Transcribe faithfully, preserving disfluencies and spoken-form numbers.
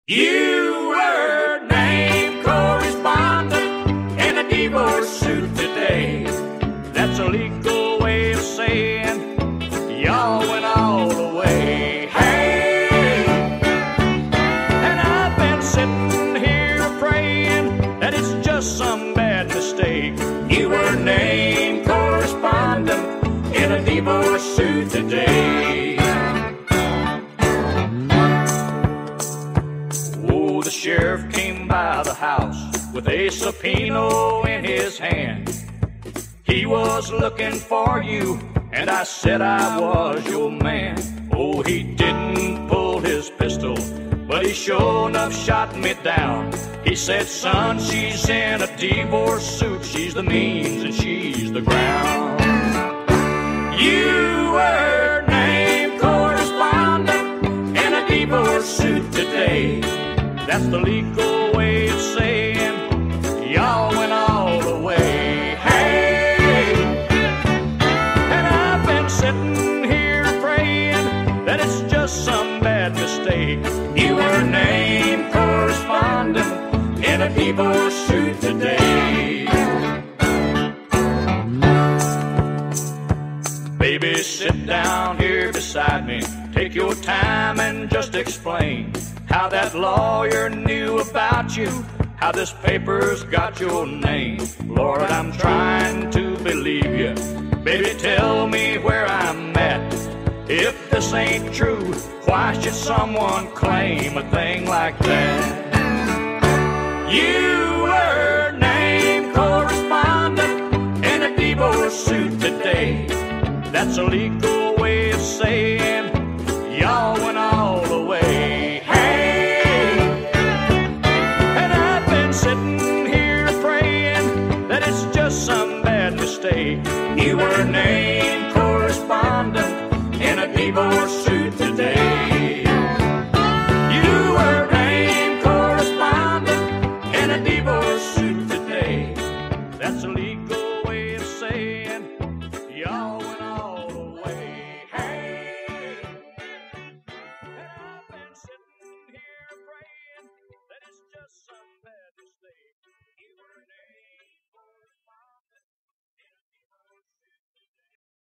You were named correspondent in a divorce suit today. That's a legal way of saying y'all went all the way. Hey, and I've been sitting here praying that it's just some bad mistake. You were named correspondent in a divorce suit today. Oh, the sheriff came by the house with a subpoena in his hand. He was looking for you, and I said I was your man. Oh, he didn't pull his pistol, but he sure enough shot me down. He said, son, she's in a divorce suit. She's the means and she's the ground. You were named correspondent in a divorce suit today. That's the legal way of saying y'all went all the way. Hey, and I've been sitting here praying that it's just some bad mistake. You were named correspondent in a divorce suit today. Baby, sit down here beside me. Take your time and just explain how that lawyer knew about you, how this paper's got your name. Lord, I'm trying to believe you. Baby, tell me where I'm at. If this ain't true, why should someone claim a thing like that? You were named correspondent in a divorce suit today. That's a legal way of saying y'all went all the way. Hey, and I've been sitting here praying that it's just some bad mistake. You were named correspondent in a divorce suit